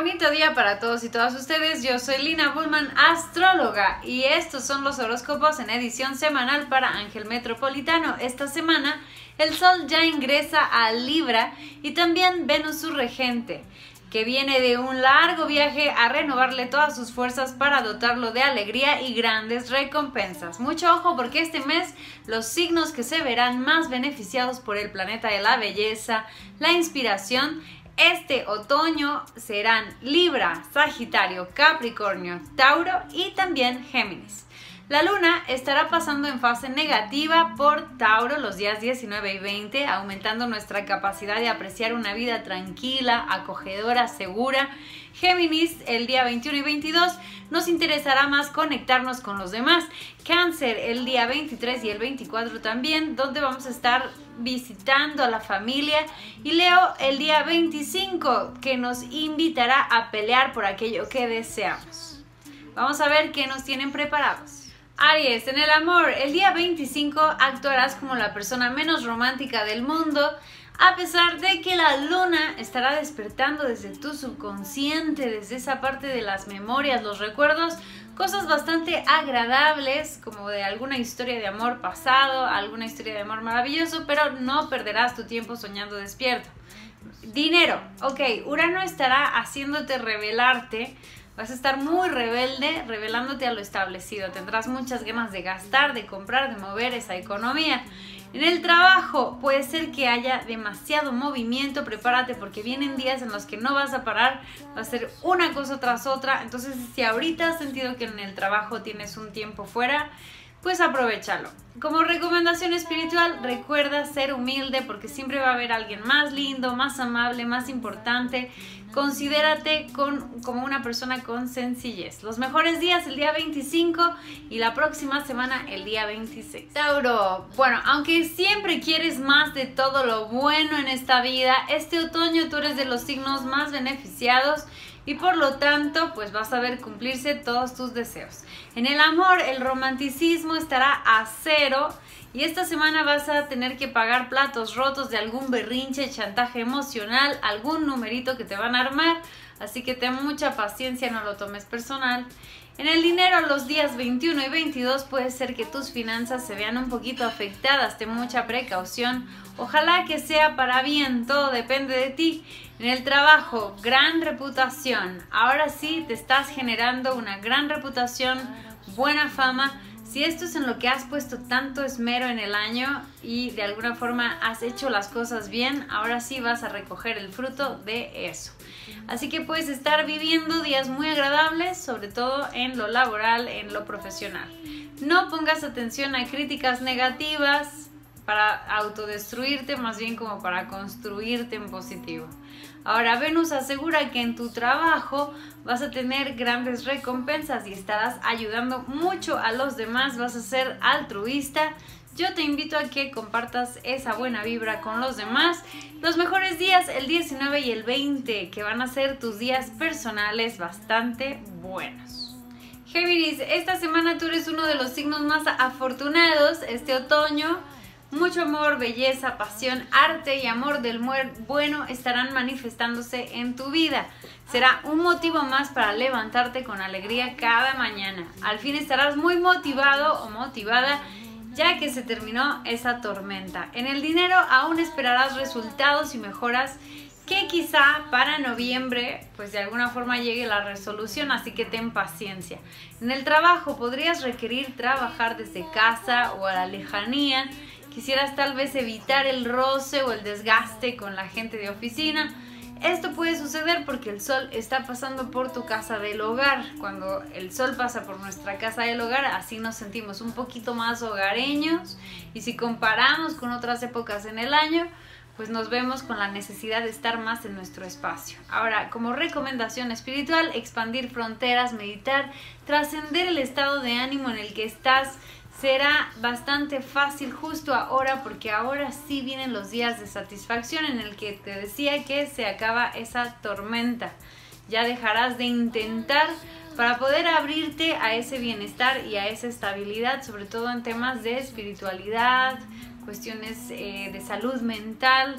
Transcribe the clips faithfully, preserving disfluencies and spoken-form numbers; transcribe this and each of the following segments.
bonito día para todos y todas ustedes. Yo soy Lina Bullman, astróloga, y estos son los horóscopos en edición semanal para Ángel Metropolitano. Esta semana el Sol ya ingresa a Libra y también Venus, su regente, que viene de un largo viaje a renovarle todas sus fuerzas para dotarlo de alegría y grandes recompensas. Mucho ojo, porque este mes los signos que se verán más beneficiados por el planeta de la belleza, la inspiración, este otoño serán Libra, Sagitario, Capricornio, Tauro y también Géminis. La luna estará pasando en fase negativa por Tauro los días diecinueve y veinte, aumentando nuestra capacidad de apreciar una vida tranquila, acogedora, segura. Géminis, el día veintiuno y veintidós, nos interesará más conectarnos con los demás. Cáncer, el día veintitrés y el veinticuatro también, donde vamos a estar visitando a la familia. Y Leo, el día veinticinco, que nos invitará a pelear por aquello que deseamos. Vamos a ver qué nos tienen preparados. Aries, en el amor, el día veinticinco actuarás como la persona menos romántica del mundo, a pesar de que la luna estará despertando desde tu subconsciente, desde esa parte de las memorias, los recuerdos, cosas bastante agradables, como de alguna historia de amor pasado, alguna historia de amor maravilloso, pero no perderás tu tiempo soñando despierto. Dinero, ok, Urano estará haciéndote revelarte. Vas a estar muy rebelde, revelándote a lo establecido. Tendrás muchas ganas de gastar, de comprar, de mover esa economía. En el trabajo puede ser que haya demasiado movimiento. Prepárate, porque vienen días en los que no vas a parar. Va a ser una cosa tras otra. Entonces, si ahorita has sentido que en el trabajo tienes un tiempo fuera, pues aprovechalo. Como recomendación espiritual, recuerda ser humilde, porque siempre va a haber alguien más lindo, más amable, más importante. Considérate con, como una persona con sencillez. Los mejores días el día veinticinco y la próxima semana el día veintiséis. Tauro, bueno, aunque siempre quieres más de todo lo bueno en esta vida, este otoño tú eres de los signos más beneficiados y por lo tanto pues vas a ver cumplirse todos tus deseos. En el amor, el romanticismo estará a cero y esta semana vas a tener que pagar platos rotos de algún berrinche, chantaje emocional, algún numerito que te van a armar, así que ten mucha paciencia, no lo tomes personal. En el dinero, los días veintiuno y veintidós puede ser que tus finanzas se vean un poquito afectadas, ten mucha precaución. Ojalá que sea para bien, todo depende de ti. En el trabajo, gran reputación. Ahora sí te estás generando una gran reputación, buena fama. Si esto es en lo que has puesto tanto esmero en el año y de alguna forma has hecho las cosas bien, ahora sí vas a recoger el fruto de eso. Así que puedes estar viviendo días muy agradables, sobre todo en lo laboral, en lo profesional. No pongas atención a críticas negativas para autodestruirte, más bien como para construirte en positivo. Ahora, Venus asegura que en tu trabajo vas a tener grandes recompensas y estarás ayudando mucho a los demás, vas a ser altruista. Yo te invito a que compartas esa buena vibra con los demás. Los mejores días, el diecinueve y el veinte, que van a ser tus días personales bastante buenos. Géminis, esta semana tú eres uno de los signos más afortunados este otoño. Mucho amor, belleza, pasión, arte y amor del bueno estarán manifestándose en tu vida. Será un motivo más para levantarte con alegría cada mañana. Al fin estarás muy motivado o motivada, ya que se terminó esa tormenta. En el dinero aún esperarás resultados y mejoras que quizá para noviembre pues de alguna forma llegue la resolución, así que ten paciencia. En el trabajo podrías requerir trabajar desde casa o a la lejanía. Quisieras tal vez evitar el roce o el desgaste con la gente de oficina. Esto puede suceder porque el sol está pasando por tu casa del hogar. Cuando el sol pasa por nuestra casa del hogar, así nos sentimos un poquito más hogareños. Y si comparamos con otras épocas en el año, pues nos vemos con la necesidad de estar más en nuestro espacio. Ahora, como recomendación espiritual, expandir fronteras, meditar, trascender el estado de ánimo en el que estás. Será bastante fácil justo ahora, porque ahora sí vienen los días de satisfacción en el que te decía que se acaba esa tormenta. Ya dejarás de intentar para poder abrirte a ese bienestar y a esa estabilidad, sobre todo en temas de espiritualidad, cuestiones eh, de salud mental.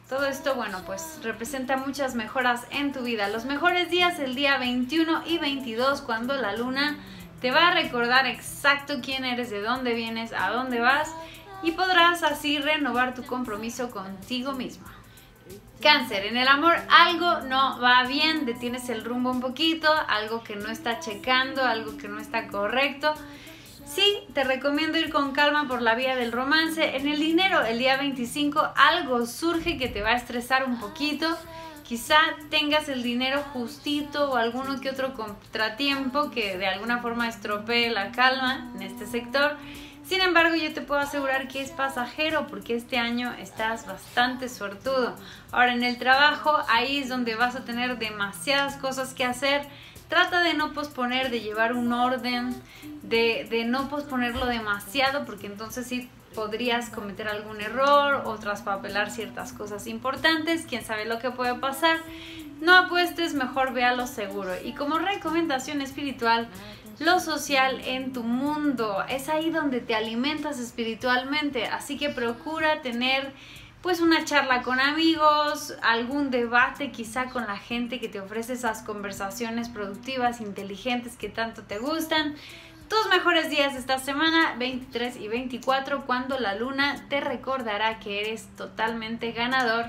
Todo esto, bueno, pues representa muchas mejoras en tu vida. Los mejores días el día veintiuno y veintidós, cuando la luna te va a recordar exacto quién eres, de dónde vienes, a dónde vas, y podrás así renovar tu compromiso contigo mismo. Cáncer, en el amor algo no va bien, detienes el rumbo un poquito, algo que no está checando, algo que no está correcto. Sí, te recomiendo ir con calma por la vía del romance. En el dinero, el día veinticinco, algo surge que te va a estresar un poquito. Quizá tengas el dinero justito o alguno que otro contratiempo que de alguna forma estropee la calma en este sector. Sin embargo, yo te puedo asegurar que es pasajero porque este año estás bastante suertudo. Ahora, en el trabajo, ahí es donde vas a tener demasiadas cosas que hacer. Trata de no posponer, de llevar un orden, de, de no posponerlo demasiado, porque entonces sí podrías cometer algún error o traspapelar ciertas cosas importantes. Quién sabe lo que puede pasar. No apuestes, mejor ve a lo seguro. Y como recomendación espiritual, lo social en tu mundo es ahí donde te alimentas espiritualmente, así que procura tener pues una charla con amigos, algún debate quizá con la gente que te ofrece esas conversaciones productivas, inteligentes que tanto te gustan. Tus mejores días esta semana, veintitrés y veinticuatro, cuando la luna te recordará que eres totalmente ganador,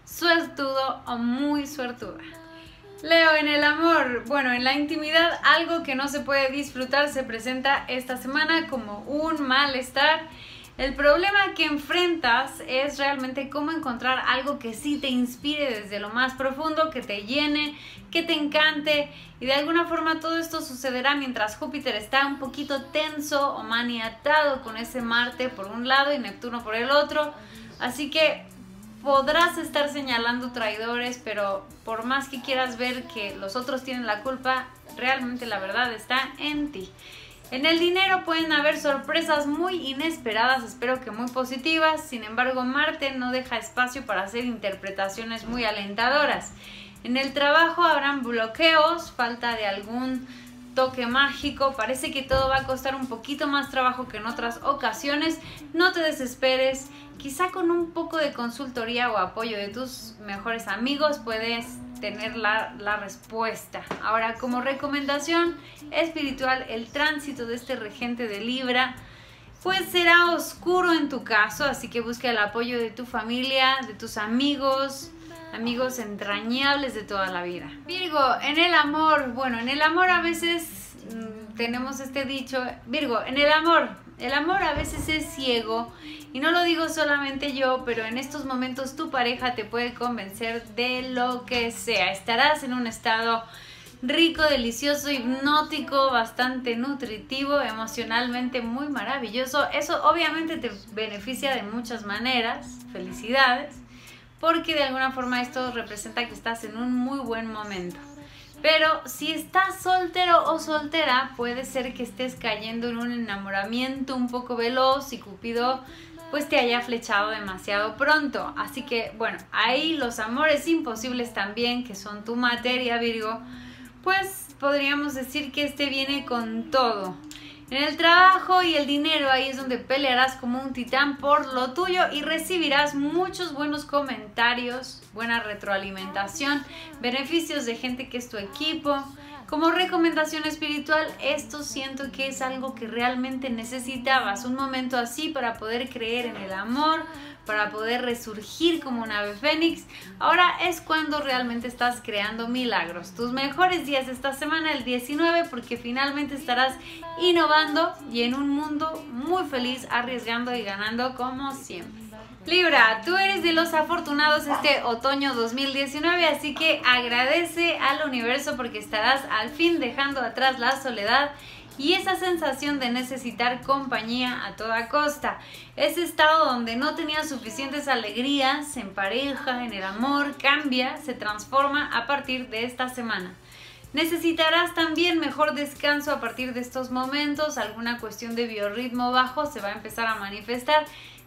suertudo o muy suertuda. Leo, en el amor, bueno, en la intimidad algo que no se puede disfrutar se presenta esta semana como un malestar. El problema que enfrentas es realmente cómo encontrar algo que sí te inspire desde lo más profundo, que te llene, que te encante, y de alguna forma todo esto sucederá mientras Júpiter está un poquito tenso o maniatado con ese Marte por un lado y Neptuno por el otro, así que podrás estar señalando traidores, pero por más que quieras ver que los otros tienen la culpa, realmente la verdad está en ti. En el dinero pueden haber sorpresas muy inesperadas, espero que muy positivas. Sin embargo, Marte no deja espacio para hacer interpretaciones muy alentadoras. En el trabajo habrán bloqueos, falta de algún toque mágico, parece que todo va a costar un poquito más trabajo que en otras ocasiones. No te desesperes, quizá con un poco de consultoría o apoyo de tus mejores amigos puedes tener la, la respuesta. Ahora, como recomendación espiritual, el tránsito de este regente de Libra pues será oscuro en tu caso, así que busca el apoyo de tu familia, de tus amigos, amigos entrañables de toda la vida. Virgo, en el amor, bueno, en el amor a veces mmm, tenemos este dicho, Virgo, en el amor, el amor a veces es ciego, y no lo digo solamente yo, pero en estos momentos tu pareja te puede convencer de lo que sea. Estarás en un estado rico, delicioso, hipnótico, bastante nutritivo, emocionalmente muy maravilloso. Eso obviamente te beneficia de muchas maneras. Felicidades, porque de alguna forma esto representa que estás en un muy buen momento. Pero si estás soltero o soltera, puede ser que estés cayendo en un enamoramiento un poco veloz y Cupido pues te haya flechado demasiado pronto. Así que bueno, ahí los amores imposibles también, que son tu materia, Virgo, pues podríamos decir que este viene con todo. En el trabajo y el dinero, ahí es donde pelearás como un titán por lo tuyo y recibirás muchos buenos comentarios, buena retroalimentación, beneficios de gente que es tu equipo. Como recomendación espiritual, esto siento que es algo que realmente necesitabas, un momento así para poder creer en el amor, para poder resurgir como un ave fénix. Ahora es cuando realmente estás creando milagros. Tus mejores días esta semana, el diecinueve, porque finalmente estarás innovando y en un mundo muy feliz, arriesgando y ganando como siempre. Libra, tú eres de los afortunados este otoño dos mil diecinueve, así que agradece al universo porque estarás al fin dejando atrás la soledad y esa sensación de necesitar compañía a toda costa. Ese estado donde no tenías suficientes alegrías en pareja, en el amor, cambia, se transforma a partir de esta semana. Necesitarás también mejor descanso a partir de estos momentos, alguna cuestión de biorritmo bajo se va a empezar a manifestar.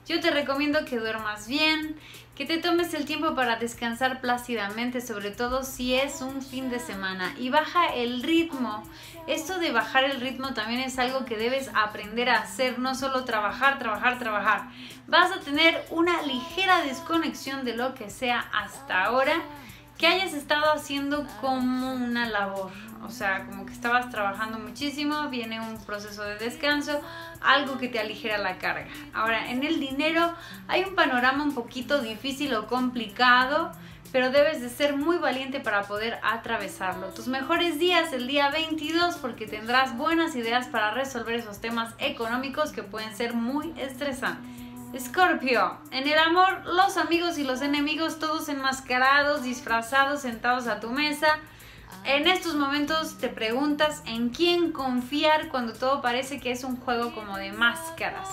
Yo te recomiendo que duermas bien, que te tomes el tiempo para descansar plácidamente, sobre todo si es un fin de semana, y baja el ritmo. Esto de bajar el ritmo también es algo que debes aprender a hacer, no solo trabajar, trabajar, trabajar. Vas a tener una ligera desconexión de lo que sea hasta ahora que hayas estado haciendo como una labor. O sea, como que estabas trabajando muchísimo, viene un proceso de descanso, algo que te aligera la carga. Ahora, en el dinero hay un panorama un poquito difícil o complicado, pero debes de ser muy valiente para poder atravesarlo. Tus mejores días el día veintidós, porque tendrás buenas ideas para resolver esos temas económicos que pueden ser muy estresantes. Escorpio, en el amor, los amigos y los enemigos todos enmascarados, disfrazados, sentados a tu mesa. En estos momentos te preguntas en quién confiar cuando todo parece que es un juego como de máscaras.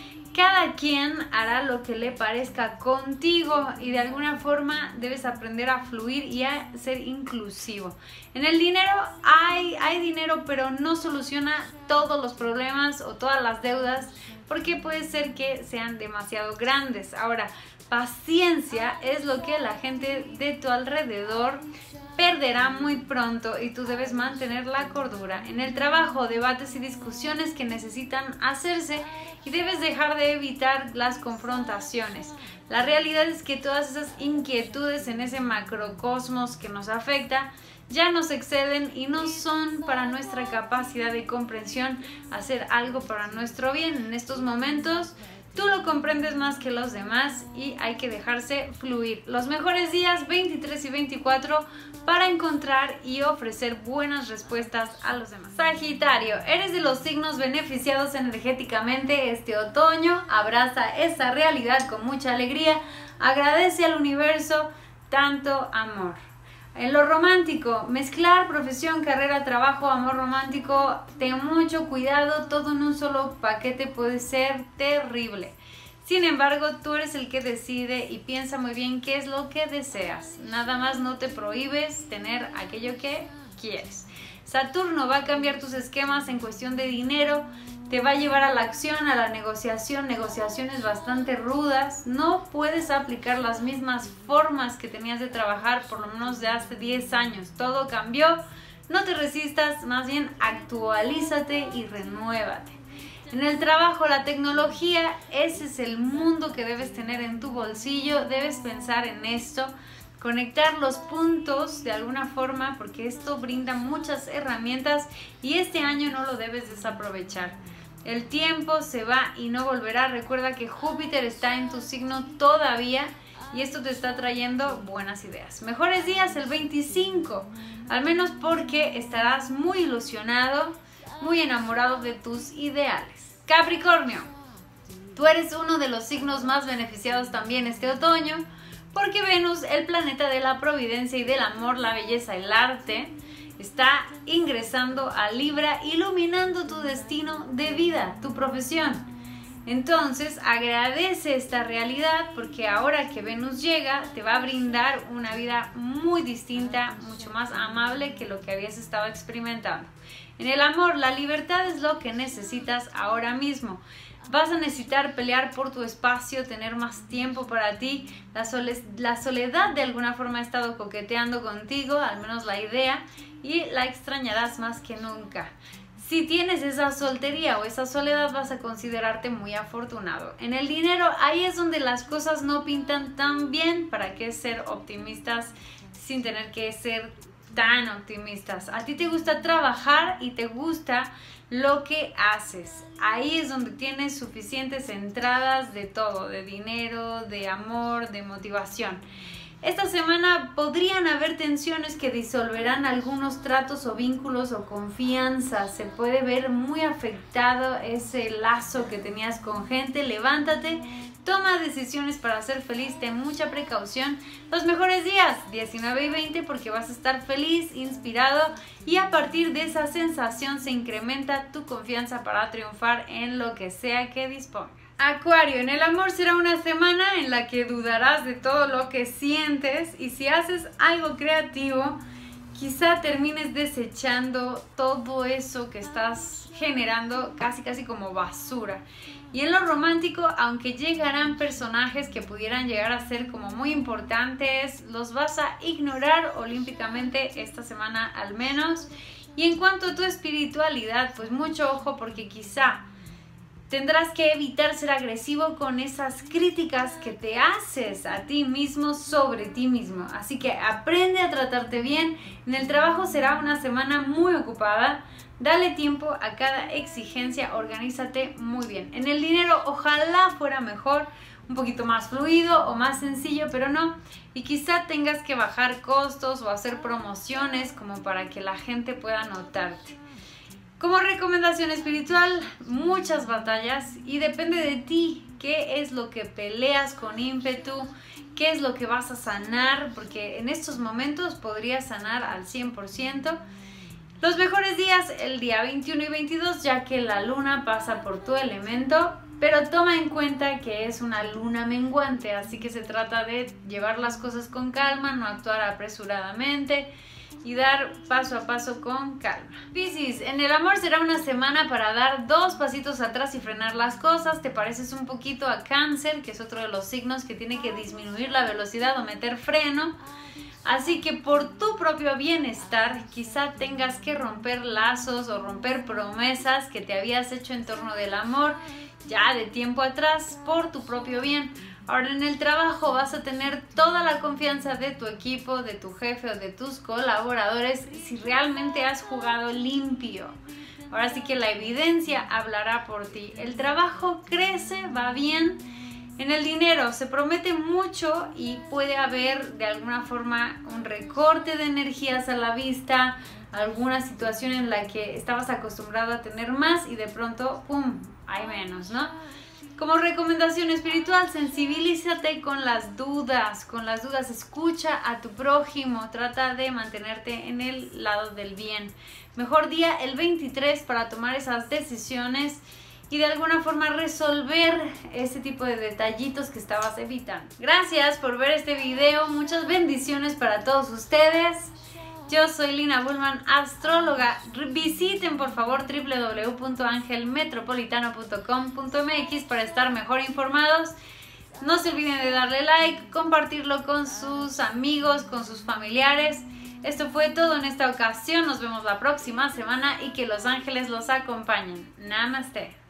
Cada quien hará lo que le parezca contigo y de alguna forma debes aprender a fluir y a ser inclusivo. En el dinero hay, hay dinero, pero no soluciona todos los problemas o todas las deudas, porque puede ser que sean demasiado grandes. Ahora, paciencia es lo que la gente de tu alrededor perderá muy pronto y tú debes mantener la cordura. En el trabajo, debates y discusiones que necesitan hacerse y debes dejar de evitar las confrontaciones. La realidad es que todas esas inquietudes en ese macrocosmos que nos afecta ya nos exceden y no son para nuestra capacidad de comprensión hacer algo para nuestro bien. En estos momentos tú lo comprendes más que los demás y hay que dejarse fluir. Los mejores días veintitrés y veinticuatro para encontrar y ofrecer buenas respuestas a los demás. Sagitario, eres de los signos beneficiados energéticamente este otoño. Abraza esa realidad con mucha alegría. Agradece al universo tanto amor. En lo romántico, mezclar profesión, carrera, trabajo, amor romántico, ten mucho cuidado, todo en un solo paquete puede ser terrible. Sin embargo, tú eres el que decide y piensa muy bien qué es lo que deseas. Nada más no te prohíbes tener aquello que quieres. Saturno va a cambiar tus esquemas en cuestión de dinero, te va a llevar a la acción, a la negociación, negociaciones bastante rudas. No puedes aplicar las mismas formas que tenías de trabajar por lo menos de hace diez años. Todo cambió, no te resistas, más bien actualízate y renuévate. En el trabajo, la tecnología, ese es el mundo que debes tener en tu bolsillo, debes pensar en esto, conectar los puntos de alguna forma porque esto brinda muchas herramientas y este año no lo debes desaprovechar. El tiempo se va y no volverá. Recuerda que Júpiter está en tu signo todavía y esto te está trayendo buenas ideas. Mejores días el veinticinco, al menos porque estarás muy ilusionado, muy enamorado de tus ideales. Capricornio, tú eres uno de los signos más beneficiados también este otoño, porque Venus, el planeta de la providencia y del amor, la belleza y el arte, está ingresando a Libra, iluminando tu destino de vida, tu profesión. Entonces agradece esta realidad porque ahora que Venus llega te va a brindar una vida muy distinta, mucho más amable que lo que habías estado experimentando. En el amor, la libertad es lo que necesitas ahora mismo. Vas a necesitar pelear por tu espacio, tener más tiempo para ti. La, sole- la soledad de alguna forma ha estado coqueteando contigo, al menos la idea, y la extrañarás más que nunca. Si tienes esa soltería o esa soledad, vas a considerarte muy afortunado. En el dinero, ahí es donde las cosas no pintan tan bien. ¿Para qué ser optimistas sin tener que ser tan optimistas? A ti te gusta trabajar y te gusta lo que haces. Ahí es donde tienes suficientes entradas de todo, de dinero, de amor, de motivación. Esta semana podrían haber tensiones que disolverán algunos tratos o vínculos o confianza. Se puede ver muy afectado ese lazo que tenías con gente. Levántate, toma decisiones para ser feliz, ten mucha precaución. Los mejores días, diecinueve y veinte, porque vas a estar feliz, inspirado y a partir de esa sensación se incrementa tu confianza para triunfar en lo que sea que dispongas. Acuario, en el amor será una semana en la que dudarás de todo lo que sientes y si haces algo creativo, quizá termines desechando todo eso que estás generando casi casi como basura. Y en lo romántico, aunque llegarán personajes que pudieran llegar a ser como muy importantes, los vas a ignorar olímpicamente esta semana al menos. Y en cuanto a tu espiritualidad, pues mucho ojo, porque quizá tendrás que evitar ser agresivo con esas críticas que te haces a ti mismo sobre ti mismo. Así que aprende a tratarte bien. En el trabajo será una semana muy ocupada. Dale tiempo a cada exigencia, organízate muy bien. En el dinero ojalá fuera mejor, un poquito más fluido o más sencillo, pero no. Y quizá tengas que bajar costos o hacer promociones como para que la gente pueda notarte. Como recomendación espiritual, muchas batallas y depende de ti qué es lo que peleas con ímpetu, qué es lo que vas a sanar, porque en estos momentos podrías sanar al cien por ciento. Los mejores días el día veintiuno y veintidós, ya que la luna pasa por tu elemento, pero toma en cuenta que es una luna menguante, así que se trata de llevar las cosas con calma, no actuar apresuradamente y dar paso a paso con calma. Piscis, en el amor será una semana para dar dos pasitos atrás y frenar las cosas. Te pareces un poquito a Cáncer, que es otro de los signos que tiene que disminuir la velocidad o meter freno. Así que por tu propio bienestar quizá tengas que romper lazos o romper promesas que te habías hecho en torno del amor ya de tiempo atrás por tu propio bien. Ahora en el trabajo vas a tener toda la confianza de tu equipo, de tu jefe o de tus colaboradores si realmente has jugado limpio. Ahora sí que la evidencia hablará por ti. El trabajo crece, va bien. En el dinero se promete mucho y puede haber de alguna forma un recorte de energías a la vista, alguna situación en la que estabas acostumbrado a tener más y de pronto, ¡pum!, hay menos, ¿no? Como recomendación espiritual, sensibilízate con las dudas, con las dudas, escucha a tu prójimo, trata de mantenerte en el lado del bien. Mejor día el veintitrés para tomar esas decisiones y de alguna forma resolver ese tipo de detallitos que estabas evitando. Gracias por ver este video, muchas bendiciones para todos ustedes. Yo soy Lina Bullman, astróloga. Visiten por favor w w w punto angel metropolitano punto com punto m x para estar mejor informados. No se olviden de darle like, compartirlo con sus amigos, con sus familiares. Esto fue todo en esta ocasión. Nos vemos la próxima semana y que los ángeles los acompañen. Namaste.